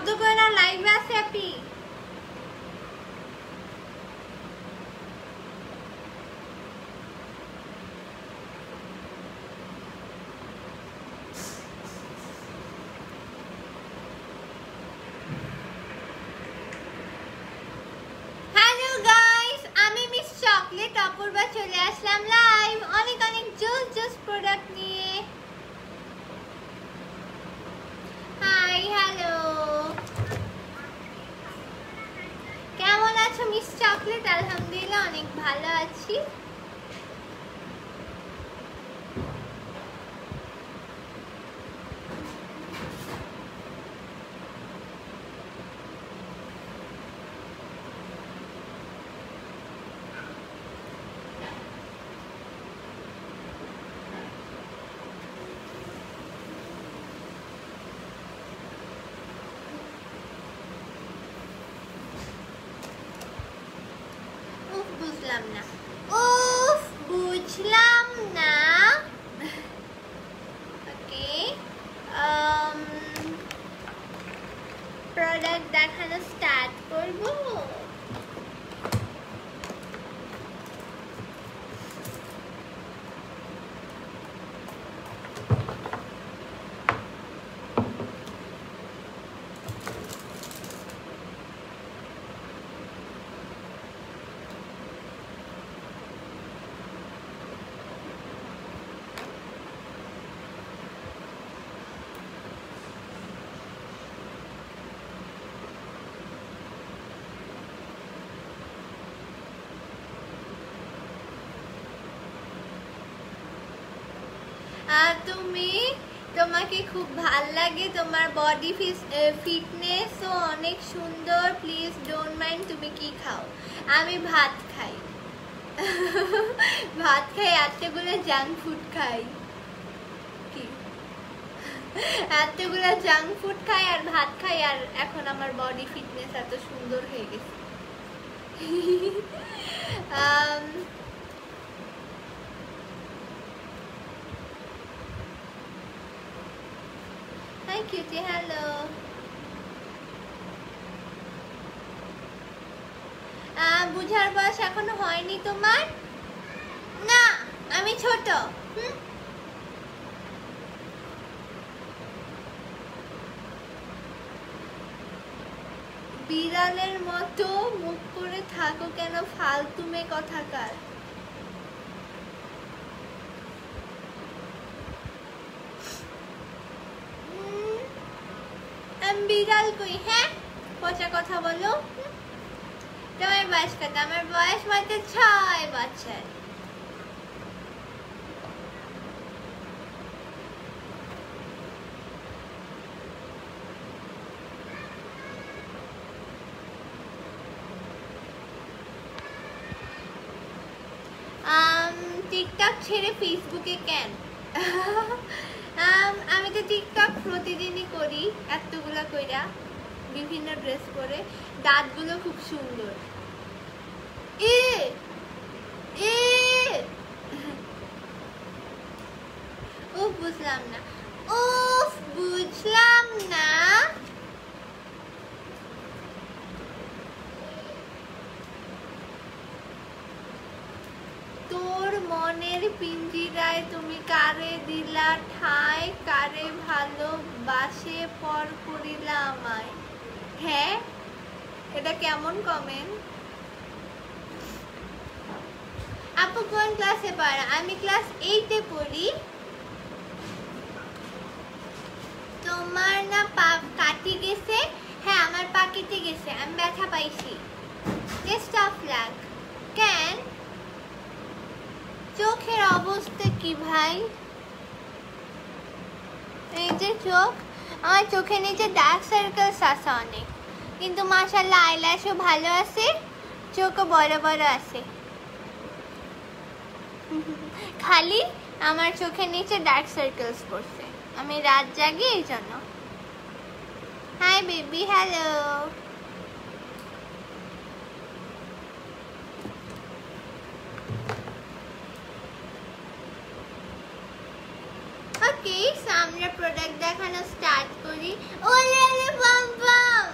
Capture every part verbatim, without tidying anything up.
শব্দ করে না, লাইভে আছে আপনি। হ্যালো গাইস, আমি মিস চকলেট অপূর্বা চলে আসলাম লাইভ অনেক অনেক জোস জোস প্রোডাক্ট নিয়ে। হাই হ্যালো, কেমন আছো মিস চকলেট? আলহামদুলিল্লাহ অনেক ভালো আছি। উফ বুঝলাম না, উফ বুঝলাম না। ওকে, প্রোডাক্ট দেখানো স্টার্ট করব। তুমি তোমাকে খুব ভাল লাগে, তোমার বডি ফিটনেস ও অনেক সুন্দর। প্লিজ ডোন্ট মাইন্ড, তুমি কি খাও? আমি ভাত খাই, ভাত খাই, এতগুলো জাঙ্ক ফুড খাই। কি এতগুলো জাঙ্ক ফুড খাই আর ভাত খাই, আর এখন আমার বডি ফিটনেস এত সুন্দর হয়ে গেছে। Hi cutie, hello. বুঝার বয়স এখনো হয়নি তোমার? না, আমি ছোট। হুম, বিড়ালের মতো মুখ করে থাকো কেন? ফালতু মেয়ে কথাকার। বিড়াল কই? হ্যাঁ, পচা কথা বলো। তোমার বয়স কত? আমার বয়স মাত্র ছয় বছর। টিকটক ছেড়ে ফেসবুকে কেন? আমি তো টিকটক প্রতিদিনই করি, এতগুলা কইরা, বিভিন্ন ড্রেস পরে। দাঁতগুলো খুব সুন্দর। এ এ ও বুঝলাম না, উফ বুঝলাম না। তোর মনের পিঞ্জিরায় তুমি কারে দিলা ঠাই? কারে ভালোবাসে পর করিলা আমায়? হ্যাঁ, এটা কেমন কমেন্ট? আপু কোন ক্লাসে পড়ো? আমি ক্লাস এইটে পড়ি। তোমার না পা কাটি গেছে? হ্যাঁ, আমার পা কেটে গেছে, আমি ব্যথা পাইছি। Test of luck. কেন? চোখের অবস্থা কি ভাই? এই যে চোখ, আমার চোখের নিচে ডার্ক সার্কেলস আছে অনেক, কিন্তু মাশাআল্লাহ আইল্যাশও ভালো আছে, চোখও বড় বড় আছে। খালি আমার চোখের নিচে ডার্ক সার্কেলস পড়ছে, আমি রাত জাগি এই জন্য। Hi baby, hello. ওকে, আমরা প্রোডাক্ট দেখানো স্টার্ট করি। ওলে ওলে বাম বাম,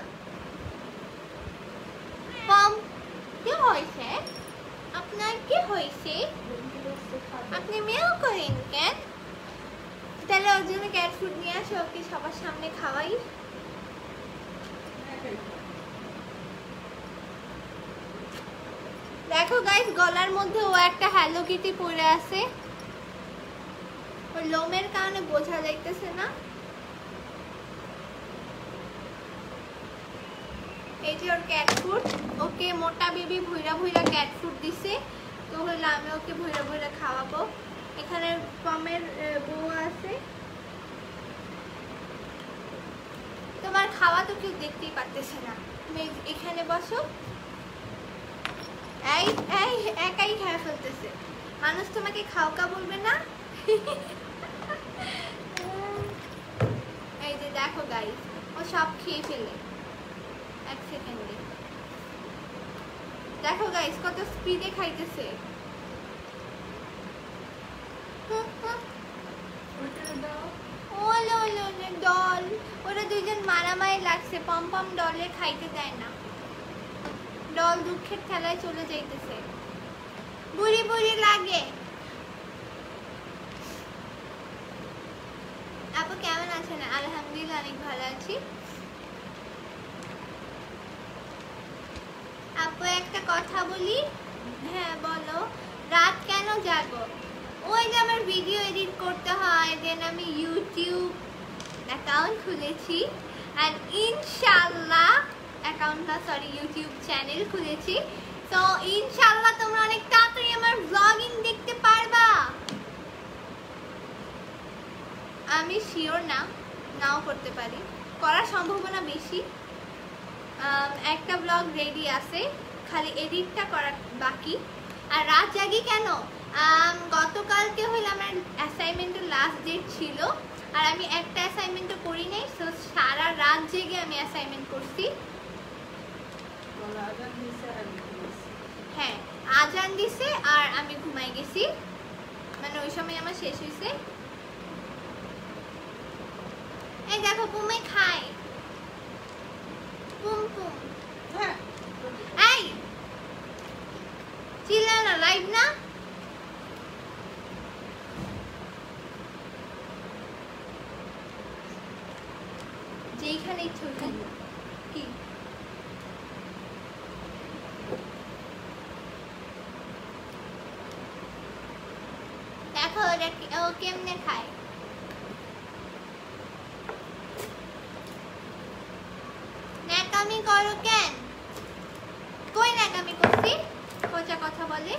হয়েছে? আপনার কি হয়েছে? আপনি মেও করেন কেন? তাহলে ওর জন্য ক্যাট ফুড নিয়ে আসো, ওকে সবার সামনে খাওয়াই। দেখো গাইস, গলার মধ্যে ও একটা হ্যালো কিটি পরে আছে, ওর লোমের কারণে বোঝা যাইতেছে না। এই যে ওর ক্যাট ফুড, ওকে মোটা বেবি ভুইরা ভুইরা ক্যাট ফুড দিছে, তো হলো আমি ওকে ভুইরা ভুইরা খাওয়াবো। এখানে পমের বউ আছে, তোমার খাওয়া তো কেউ দেখতেই পারতেছে না, তুমি এখানে বসো। এই এই একাই খেয়ে ফেলতেছে, মানুষ তোমাকে খাওকা বলবে না। এই যে দেখো গাইস, ও সব খেয়ে ফেলে এক সেকেন্ডে। দেখো গাইস কত স্পিডে খাইতেছে। ওলো ওলো ডল, ওরা দুইজন মারামারি লাগছে, পম পম ডলে খাইতে দেয় না, ডল দুঃখের খেলায় চলে যাইতেছে, বুড়ি বুড়ি লাগে। আপু কেমন আছেন? আলহামদুলিল্লাহ অনেক ভালো আছি। আপু একটা কথা বলি। হ্যাঁ বলো। রাত কেন জাগো? ওই যে আমার ভিডিও এডিট করতে হয়, দেন আমি ইউটিউব অ্যাকাউন্ট খুলেছি, আর ইনশাআল্লাহ অ্যাকাউন্টটা সরি ইউটিউব চ্যানেল খুলেছি, তো ইনশাআল্লাহ তোমরা অনেক তাড়াতাড়ি আমার ব্লগিং দেখতে পারবা। আমি শিওর না, নাও করতে পারি, করার সম্ভাবনা বেশি। একটা ব্লগ রেডি আছে, খালি এডিটটা করা বাকি। আর রাত জাগি কেন? গতকালকে হইলে আমার অ্যাসাইনমেন্টের লাস্ট ডেট ছিল, আর আমি একটা অ্যাসাইনমেন্টও করি নাই, তো সারা রাত জেগে আমি অ্যাসাইনমেন্ট করছি। হ্যাঁ আজান দিছে আর আমি ঘুমাই গেছি, মানে ওই সময় আমার শেষ হয়েছে। এই দেখো পুমে খায়, পুম পুম। এই চিল্লা না, লাইভ না। যেখানে ইচ্ছে ওইখানে কি দেখো ও কেমনে খায়। ন্যাকামি করো কেন? কই ন্যাকামি করছি? কোচা কথা বলে।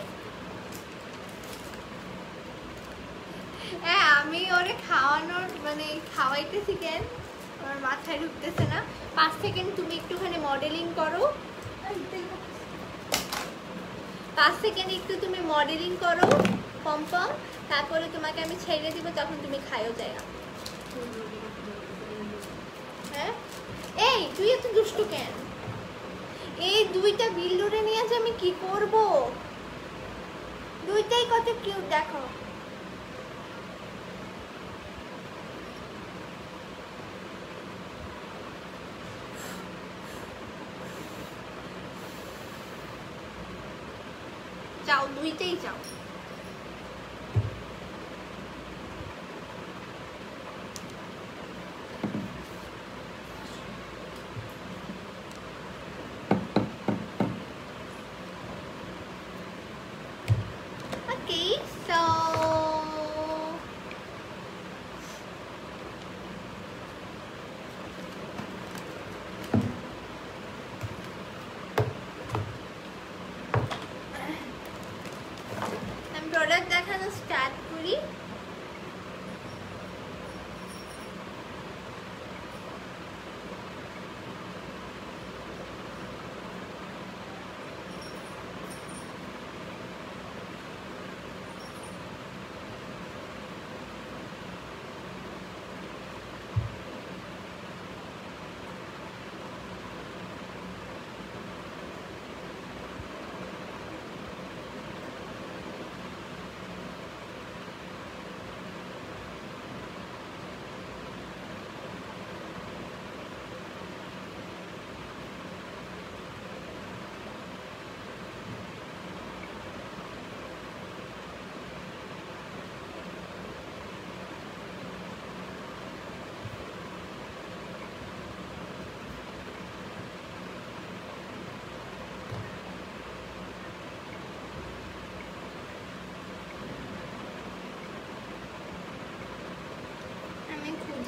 হ্যাঁ আমি ওরে খাওয়ানোর মানে খাওয়াইতেছি কেন আমার মাথায় ঢুকতেছে না। পাঁচ সেকেন্ড তুমি একটুখানি মডেলিং করো, পাঁচ সেকেন্ড একটু তুমি মডেলিং করো পম পম, তারপরে তোমাকে আমি ছেড়ে দিব, তখন তুমি খাইও যায়। হ্যাঁ এই তুই এত দুষ্টু কেন? এই দুইটা বিল্ডুরে নিয়ে যে আমি কি করব? দুইটাই কত কিউট দেখো। যাও দুইটাই যাও। Okay, so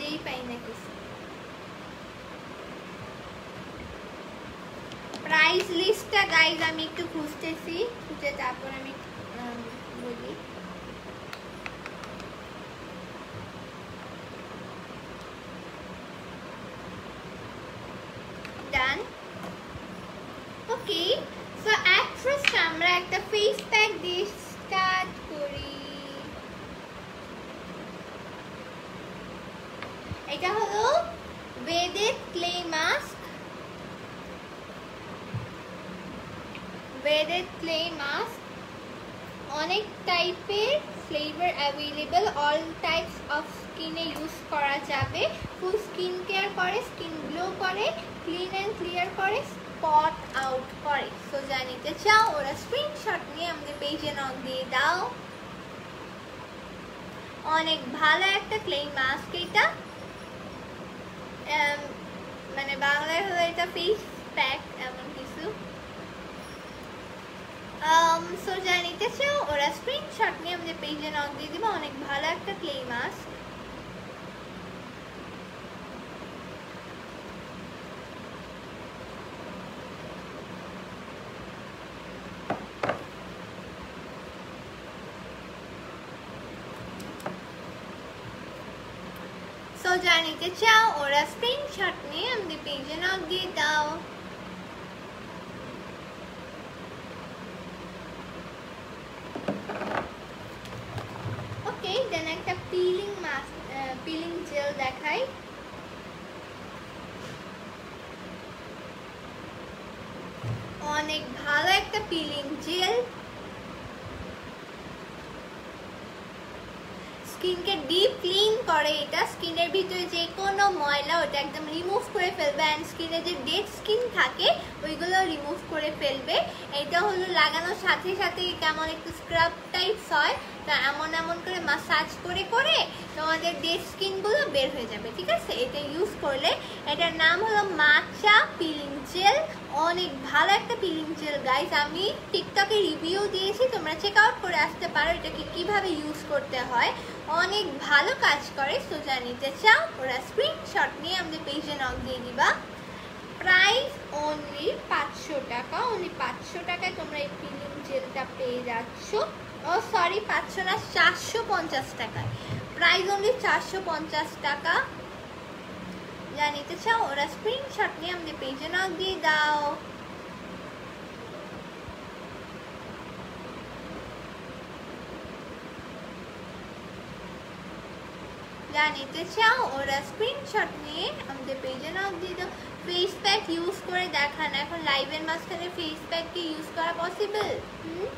খুঁজেই পাই না কিছু। প্রাইস লিস্টটা গাইজ আমি একটু খুঁজতেছি, খুঁজে তারপর আমি বলি। Done, okay. So at first আমরা একটা ফেস প্যাক দিয়ে স্টার্ট করি। এটা হলো বেদেড ক্লে মাস্ক, বেদেড ক্লে মাস্ক। অনেক টাইপের flavour available, all types of স্কিনে ইউজ করা যাবে। ফুল স্কিন কেয়ার করে, স্কিন গ্লো করে, ক্লিন অ্যান্ড ক্লিয়ার করে, স্পট আউট করে। সো জানিতে চাও ওরা স্ক্রিনশট নিয়ে আমাদের পেজে নক দিয়ে দাও। অনেক ভালো একটা ক্লে মাস্ক এটা, মানে বাংলায় হলো এটা ফেস প্যাক এমন কিছু। সো জানিতে চাও ওরা স্ক্রিনশট নিয়ে আমাদের পেজে নক দিয়ে দিবা। অনেক ভালো একটা ক্লে মাস্ক। সো জানিতে চাও ওরা স্ক্রিনশট নিয়ে আমাদের পেজে নক দিয়ে দাও। ওকে, দেন একটা পিলিং মাস্ক, পিলিং জেল দেখাই। অনেক ভালো একটা পিলিং জেল, স্কিনকে ডিপ ক্লিন করে এটা। স্কিনের ভিতরে যে কোনো ময়লা ওটা একদম রিমুভ করে ফেলবে, অ্যান্ড স্কিনে যে ডেড স্কিন থাকে ওইগুলো রিমুভ করে ফেলবে। এটা হলো লাগানোর সাথে সাথে কেমন একটু স্ক্রাব টাইপস হয়, তা এমন এমন করে মাসাজ করে করে তোমাদের ডেড স্কিনগুলো বের হয়ে যাবে, ঠিক আছে? এটা ইউজ করলে, এটার নাম হলো মাচা পিলিং জেল। অনেক ভালো একটা পিলিং জেল গাইজ, আমি টিকটকে রিভিউ দিয়েছি, তোমরা চেক আউট করে আসতে পারো এটাকে কিভাবে ইউজ করতে হয়। অনেক ভালো কাজ করে। সো জানিতে চাও ওরা স্ক্রিনশট নিয়ে আমাদের পেজে নক দিয়ে দিবা। প্রাইস অনলি পাঁচশো টাকা, অনলি পাঁচশো টাকায় তোমরা এই পিলিং জেলটা পেয়ে যাচ্ছ। ও সরি, পাঁচশো না, চারশো পঞ্চাশ টাকায়। প্রাইস অনলি চারশো পঞ্চাশ টাকা। জানিতে চাও ওরা স্ক্রিনশট নিয়ে আমাদের পেজে নক দিয়ে দাও। জানিতে চাও ওরা স্ক্রিনশট নিয়ে আমাদের পেজে নক দিয়ে দাও। ফেস প্যাক ইউজ করে দেখান, এখন লাইভের মাঝখানে ফেস প্যাক কি ইউজ করা পসিবল? হুম,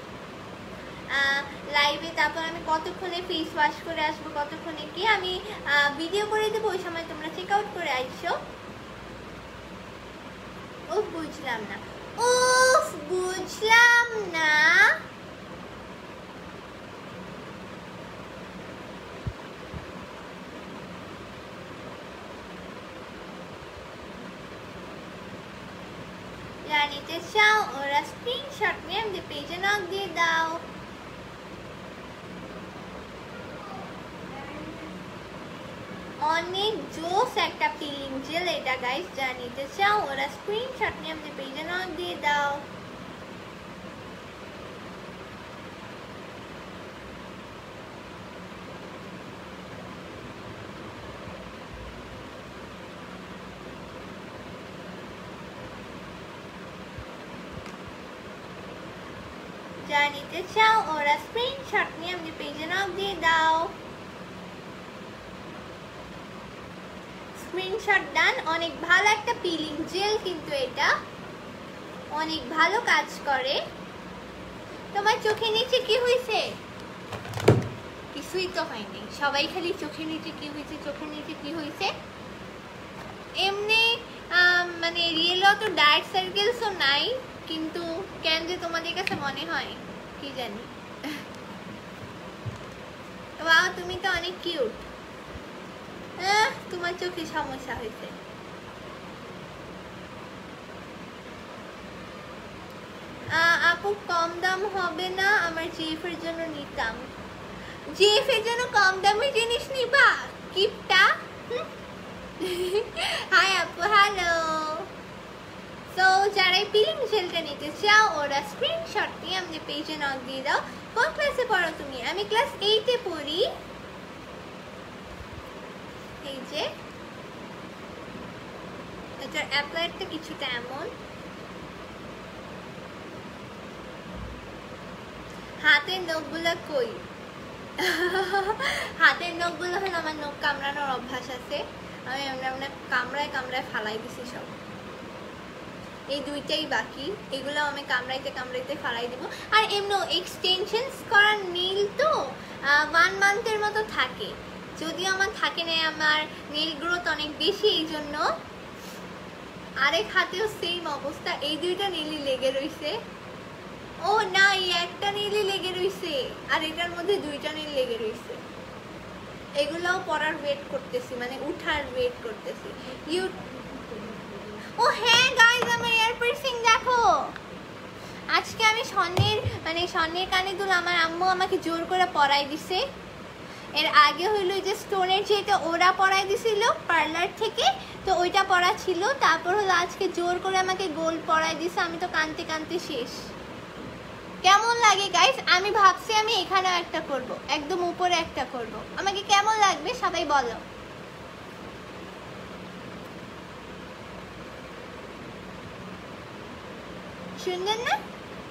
লাইভে তারপর আমি কতক্ষণে ফেস ওয়াশ করে আসবো, কতক্ষণে কি আমি ভিডিও করে দেবো, ওই সময় তোমরা চেক আউট করে আইসো। ও বুঝলাম না, ও বুঝলাম না। জানিতে চাও ওরা স্ক্রিনশট নিয়ে আমাদের পেজে নক দিয়ে দাও। অনেক জোস একটা পিলিং জেল এটা গাইস, জানিতে চাও ওরা স্ক্রিনশট নিয়ে আমাদের পেজে নক দিয়ে দাও। জানিতে চাও ওরা স্ক্রিনশট নিয়ে আমাদের পেজে নক দিয়ে দাও। Screenshot done. অনেক ভালো একটা পিলিং জেল, কিন্তু এটা অনেক ভালো কাজ করে। তোমার চোখের নিচে কি হয়েছে? কিছুই তো হয়নি, সবাই খালি চোখের নিচে কি হয়েছে, চোখের নিচে কি হয়েছে। এমনি মানে রিয়েল তো ডার্ক সার্কেলসও নাই, কিন্তু কেন যে তোমাদের কাছে মনে হয় কি জানি। ওয়াও, তুমি তো অনেক কিউট। তোমার চোখে সমস্যা হয়েছে। আপু কম দাম হবে না? আমার জিএফ এর জন্য নিতাম। জিএফ এর জন্য কম দামি জিনিস নিবা? কিপটা। পিলিং জেলটা নিতে চাও ওরা স্ক্রিনশট নিয়ে আমাদের পেজে নক দিয়ে দাও। কোন ক্লাসে পড়ো তুমি? আমি ক্লাস এইটে পড়ি। এই যে এটার অ্যাপ্লাইডটা কিছুটা এমন, হাতের নখগুলো কই? হাতের নখগুলো হলো আমার নখ কামড়ানোর অভ্যাস আছে, আমি আমরা আমরা কামড়ায় কামড়ায় ফালাই দিছি সব। এই দুইটাই বাকি, এগুলো আমি কামড়াইতে কামড়াইতে ফালাই দিব। আর এমনি এক্সটেনশনস করার নীল তো ওয়ান মান্থের মতো থাকে, যদিও আমার থাকে না, আমার নীল গ্রোথ অনেক বেশি, এই জন্য। আরেক হাতেও সেম অবস্থা, এই দুইটা নীলই লেগে রইছে। ও না, এই একটা নীলই লেগে রইছে আর এটার মধ্যে দুইটা নীল লেগে রইছে। এগুলোও পরার ওয়েট করতেছি, মানে উঠার ওয়েট করতেছি। ইউ ও হ্যাঁ গাইস, আমার ইয়ার পিয়ার্সিং দেখো। আজকে আমি স্বর্ণের মানে স্বর্ণের কানে দুল আমার আম্মু আমাকে জোর করে পরাই দিছে। এর আগে হইলো যে স্টোনের যেটা ওরা পরাই দিছিল পার্লার থেকে, তো ওইটা পরা ছিল। তারপর হলো আজকে জোর করে আমাকে গোল্ড পরাই দিছে, আমি তো কানতে কানতে শেষ। কেমন লাগে গাইস? আমি ভাবছি আমি এখানেও একটা করব, একদম উপরে একটা করব। আমাকে কেমন লাগবে সবাই বলো। সুন্দর না?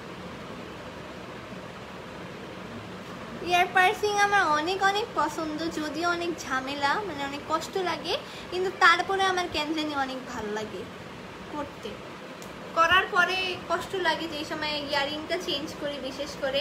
ইয়ার পার্সিং আমার অনেক অনেক পছন্দ, যদিও অনেক ঝামেলা, মানে অনেক কষ্ট লাগে, কিন্তু তারপরে আমার কেন জানি অনেক ভালো লাগে করতে। করার পরে কষ্ট লাগে যে সময় ইয়ারিংটা চেঞ্জ করি, বিশেষ করে।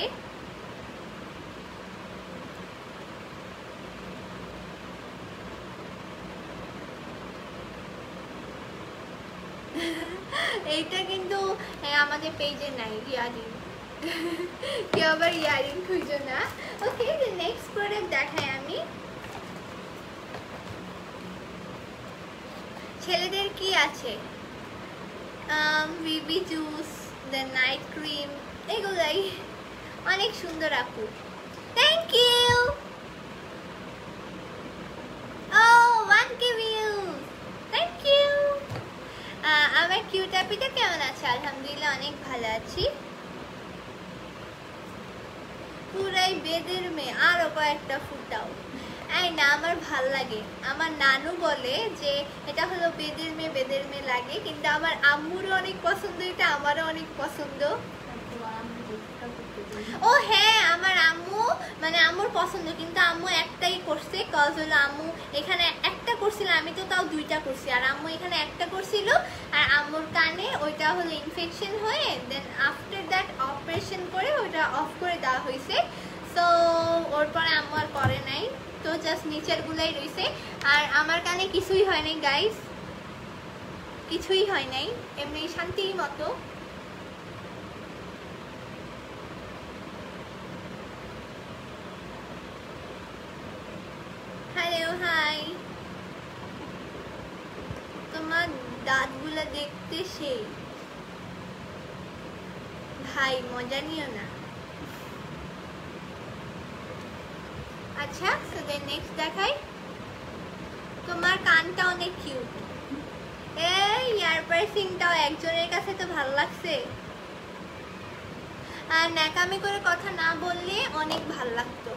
এইটা কিন্তু আমাদের পেজে নাই ইয়ারিং, কেউ আবার ইয়ারিং খুঁজো না। ওকে, নেক্সট প্রোডাক্ট দেখাই আমি। ছেলেদের কি আছে, বিবি জুস, দেন নাইট ক্রিম, এগুলাই অনেক সুন্দর আপু। Thank you. ও one K views, thank you. আমার কিউট অ্যাপিটা কেমন আছে? আলহামদুলিল্লাহ অনেক ভালো আছি। পুরাই বেদের মেয়ে, আরো কয়েকটা ফুটাও। এই না, আমার ভাল লাগে। আমার নানু বলে যে এটা হলো বেদের মেয়ে, বেদের মেয়ে লাগে, কিন্তু আমার আম্মুরও অনেক পছন্দ, এটা আমারও অনেক পছন্দ। ও হ্যাঁ, আমার আম্মু মানে আম্মুর পছন্দ, কিন্তু আম্মু একটাই করছে। কজ হলো আম্মু এখানে একটা করছিল, আমি তো তাও দুইটা করছি, আর আম্মু এখানে একটা করছিল। আর আম্মুর কানে ওইটা হলো ইনফেকশন হয়ে দেন আফটার দ্যাট অপারেশন করে ওইটা অফ করে দেওয়া হয়েছে। সো ওর পরে আম্মু আর করে নাই, তো জাস্ট নিচের গুলাই রয়েছে। আর আমার কানে কিছুই হয় নাই গাইস, কিছুই হয় নাই, এমনি শান্তির মতো। Hello, hi. তোমার দাঁতগুলো দেখতে সেই ভাই, মজা নিও না। আচ্ছা, সো দেন নেক্সট দেখাই। তোমার কানটা অনেক কিউট। এই ইয়ার পার্সিংটাও একজনের কাছে তো ভালো লাগছে, আর ন্যাকামি করে কথা না বললে অনেক ভালো লাগতো।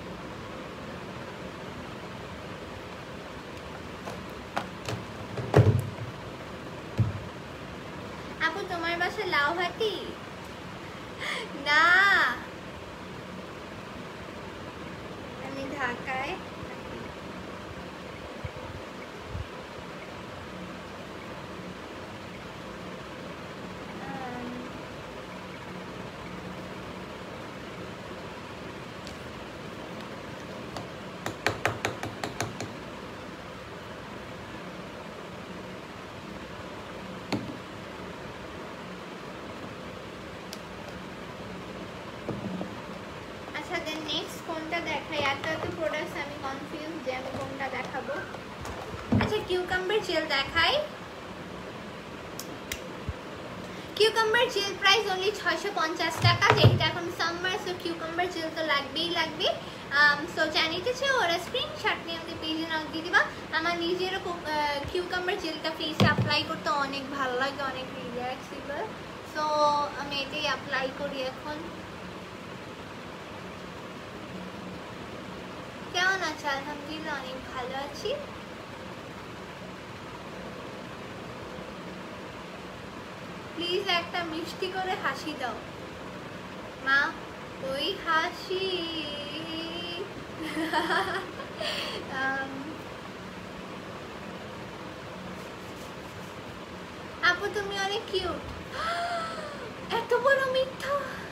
আপু তোমার বাসা লাউহাটি? না, আমি ঢাকায়। আচ্ছা, দেন নেক্সট কোনটা দেখাই? এত এত প্রোডাক্টস আমি কনফিউজ যে আমি কোনটা দেখাবো। আচ্ছা, কিউকাম্বার জেল দেখাই। কিউকাম্বার জেল প্রাইস অনলি ছয়শো পঞ্চাশ টাকা, যেহেতু এখন সামার, সো কিউকাম্বার জেল তো লাগবেই লাগবে। সো জানিতে চাই ওরা স্ক্রিনশট নিয়ে আমাদের পেজে নক দিয়ে দিবা। আমার নিজেরও কিউকাম্বার জেলটা ফেসে অ্যাপ্লাই করতে অনেক ভালো লাগে, অনেক রিল্যাক্সেবল। সো আমি এটাই অ্যাপ্লাই করি এখন। কেমন আছে? আলহামদুলিল্লাহ অনেক ভালো আছি। প্লিজ একটা মিষ্টি করে হাসি দাও মা, ওই হাসি। আপু তুমি অনেক কিউট। এত বড় মিথ্যা,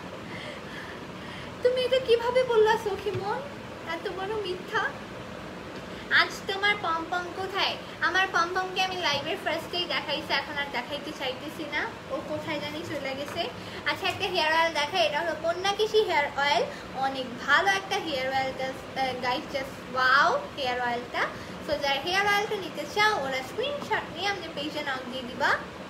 তুমি এটা কিভাবে বললা সখী মন? এত বড় মিথ্যা। আজ তোমার পমপম কোথায়? আমার পমপমকে আমি লাইভের ফার্স্টেই দেখাইছি, এখন আর দেখাইতে চাইতেছি না, ও কোথায় জানি চলে গেছে। আচ্ছা একটা হেয়ার অয়েল দেখাই, এটা হলো পণ্যাকিশি হেয়ার অয়েল, অনেক ভালো একটা hair oil guys, just wow hair অয়েলটা। সো যারা হেয়ার অয়েলটা নিতে চাও ওরা স্ক্রিনশট নিয়ে আমাদের পেজে নক দিয়ে দিবা।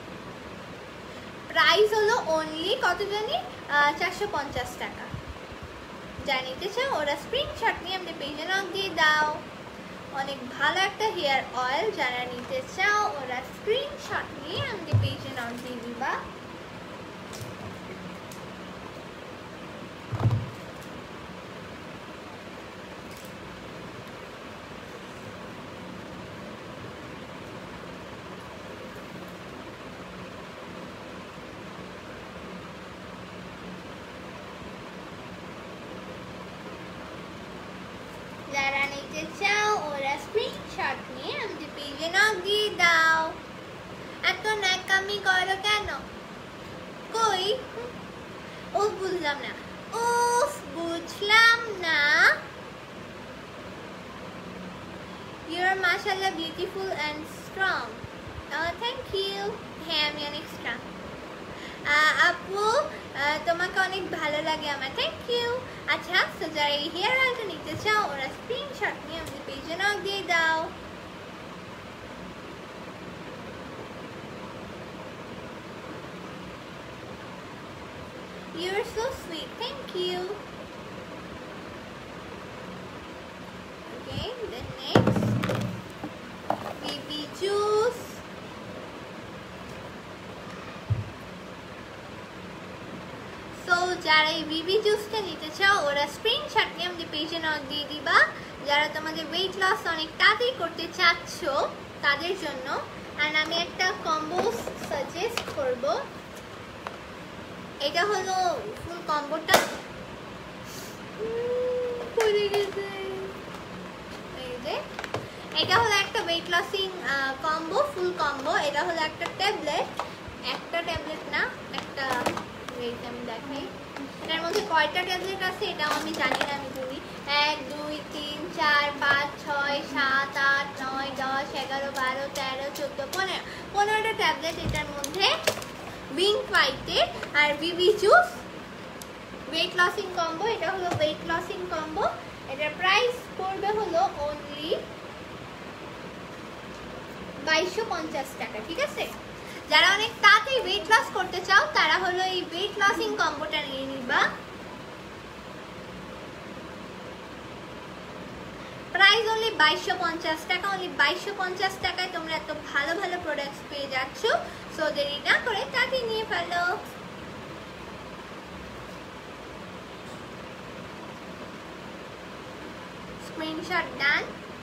প্রাইস হলো অনলি কত জানি চারশো পঞ্চাশ টাকা। যারা নিতে চাও ওরা স্ক্রিনশট নিয়ে আমাদের পেজে নক দিয়ে দাও। অনেক ভালো একটা হেয়ার অয়েল, যারা নিতে চাও ওরা স্ক্রিনশট নিয়ে আমাদের পেজে নক দিয়ে দিবা। যারা নিতে চাও ওরা স্ক্রিনশট নিয়ে আমাদের পেজে নক দিয়ে দাও। এত ন্যাকামি করো কেন? কই ও বুঝলাম না, উফ বুঝলাম না। ইউ আর মাশাআল্লাহ beautiful and strong. Thank you. হ্যাঁ আমি অনেক স্ট্রং আপু, তোমাকে অনেক ভালো লাগে আমার। Thank you. আচ্ছা তো যারা এই হেয়ার অয়েলটা নিতে চাও ওরা স্ক্রিনশট নিয়ে আমাদের পেজে নক দিয়ে দাও। You are so sweet. Thank you. Okay, then next baby juice. So যারা এই বেবি জুসটা নিতে চাও ওরা স্ক্রিনশট নিয়ে আমাদের পেজে নক দিয়ে দিবা। যারা তোমাদের ওয়েট লস অনেক তাড়াতাড়ি করতে চাচ্ছ তাদের জন্য। অ্যান্ড আমি একটা কম্বো সাজেস্ট করব। এটা হলো ফুল কম্বোটা, এটা হলো একটা weight losing combo, full combo. এটা হলো একটা ট্যাবলেট, একটা ট্যাবলেট না একটা, ওয়েট আমি দেখাই এটার মধ্যে কয়টা ট্যাবলেট আছে এটাও আমি জানি না, আমি বলি এক দুই তিন চার পাঁচ ছয় সাত আট নয় দশ এগারো বারো তেরো চোদ্দো পনেরো পনেরোটা ট্যাবলেট এটার মধ্যে। উইং হোয়াইটে আর বিবি জুস ওয়েট লসিং কম্বো। এটা হলো ওয়েট লসিং কম্বো, এটার প্রাইস পড়বে হলো অনলি বাইশশো পঞ্চাশ টাকা। ঠিক আছে, যারা অনেক তাড়াতাড়ি ওয়েট লস করতে চাও তারা হলো এই ওয়েট লসিং কম্বোটা নিয়ে নিবা। প্রাইস অনলি বাইশশো পঞ্চাশ টাকা। অনলি বাইশশো পঞ্চাশ টাকায় তোমরা এত ভালো ভালো প্রোডাক্টস পেয়ে যাচ্ছ। সো দেরি না করে তাড়াতাড়ি নিয়ে ফেলো। স্ক্রিনশট ডান।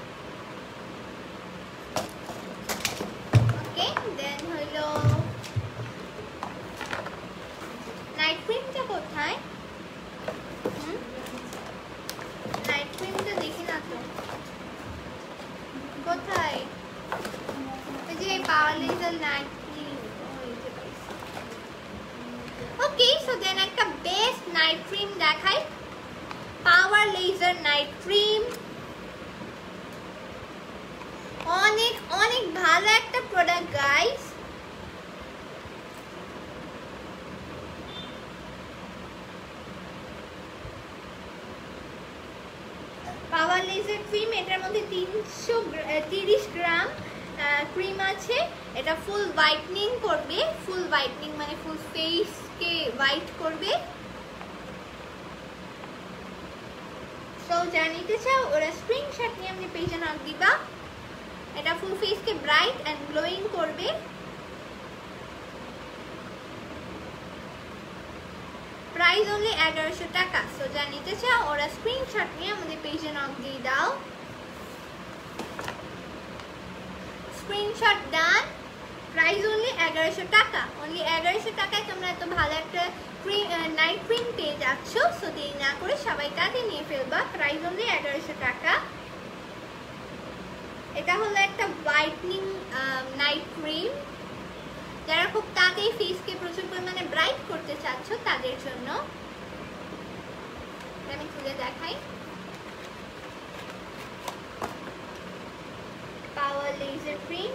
ওকে, দেন হলো নাইট ক্রিমটা কোথায়? নাইট ক্রিমটা দেখি না তো কোথায়। এই যে power laser night cream. Okay, so then একটা বেস্ট নাইট ক্রিম দেখাই, পাওয়ার লেজার নাইট ক্রিম। অনেক অনেক ভালো একটা product guys. Power laser cream, এটার মধ্যে তিনশো তিরিশ গ্রাম ক্রিম আছে। এটা ফুল হোয়াইটনিং করবে, ফুল হোয়াইটনিং মানে ফুল ফেসকে হোয়াইট করবে। তো জানিতে চাও ওরা স্ক্রিনশট নিয়ে আপনি পেজে নক দিবা। এটা ফুল ফেসকে ব্রাইট এন্ড গ্লোয়িং করবে। প্রাইস অনলি এগারোশো টাকা। সো যা নিতে চাও ওরা স্ক্রিনশট নিয়ে আমাদের পেজে নক দিয়ে দাও। স্ক্রিনশট ডান। প্রাইস অনলি এগারোশো টাকা। অনলি এগারোশো টাকায় তোমরা এত ভালো একটা ক্রিম নাইট ক্রিম পেয়ে যাচ্ছ। সো দেরি না করে সবাই তাতে নিয়ে ফেলবা। প্রাইস অনলি এগারোশো টাকা। এটা হলো একটা হোয়াইটনিং নাইট ক্রিম, যারা খুব তাড়াতাড়ি ফেসকে প্রচুর পরিমাণে ব্রাইট করতে চাচ্ছ তাদের জন্য। আমি খুলে দেখাই। Power laser print.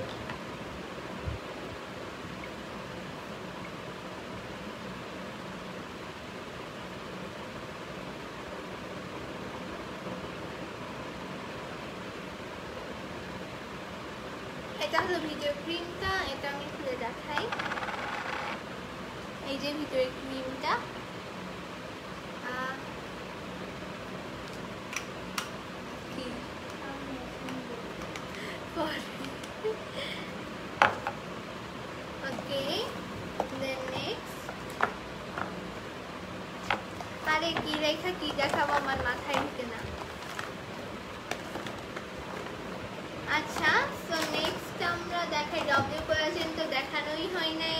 এটা হলো ভিতরে ক্রিমটা, এটা আমি খুলে দেখাই। এই যে ভিতরে ক্রিমটা, ওকে দেন নেক্সট। আরে কি রেখা কি দেখাবো আমার মাথায় ঢুকে না। আচ্ছা সো নেক্সট আমরা দেখাই ডব্লিউ কোলাজেন, তো দেখানোই হয় নাই।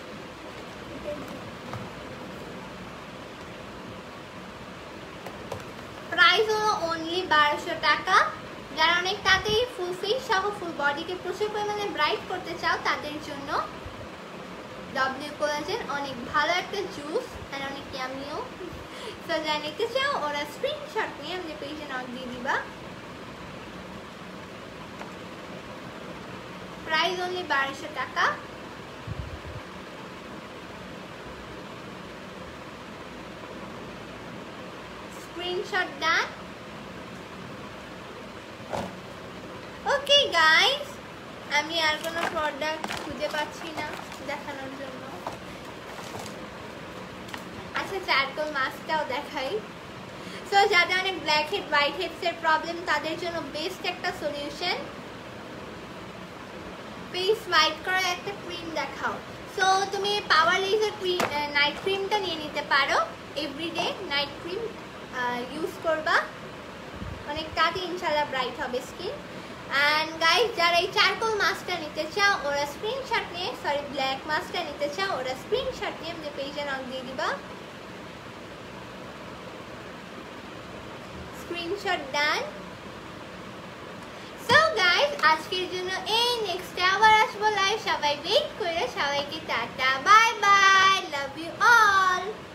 প্রাইস হলো অনলি বারোশো টাকা। যারা অনেক তাড়াতাড়ি ফুল ফেস সহ ফুল বডিকে প্রচুর পরিমাণে ব্রাইট করতে চাও তাদের জন্য ডব্লিউ কোলাজেন অনেক ভালো একটা জুস আর অনেক ইয়ামিও। তো যারা নিতে চাও ওরা স্ক্রিনশট নিয়ে আমাদের পেজে নক দিয়ে দিবা। প্রাইস অনলি বারোশো টাকা। স্ক্রিনশট ডান। ওকে গাইস, আমি আর কোনো প্রোডাক্ট খুঁজে পাচ্ছি না দেখানোর জন্য। আচ্ছা চারকোল মাস্কটাও দেখাই। সো যাদের অনেক ব্ল্যাক হেড হোয়াইট হেডস এর প্রবলেম তাদের জন্য বেস্ট একটা সলিউশন। ফেস হোয়াইট করার একটা ক্রিম দেখাও। সো তুমি পাওয়ার লেজার ক্রিম নাইট ক্রিমটা নিয়ে নিতে পারো। এভরিডে নাইট ক্রিম ইউজ করবা, অনেক তাড়াতাড়ি ইনশাল্লাহ ব্রাইট হবে স্কিন। অ্যান্ড গাইস যারা এই চারকোল মাস্কটা নিতে চাও ওরা স্ক্রিনশট নিয়ে, সরি ব্ল্যাক মাস্কটা নিতে চাও ওরা স্ক্রিনশট নিয়ে আমাদের পেজে নক দিয়ে দিবা। স্ক্রিনশট ডান। সো গাইস আজকের জন্য এই, নেক্সট আবার আসবো লাইভ। সবাই ওয়েট করে, সবাইকে tata bye bye, love you all.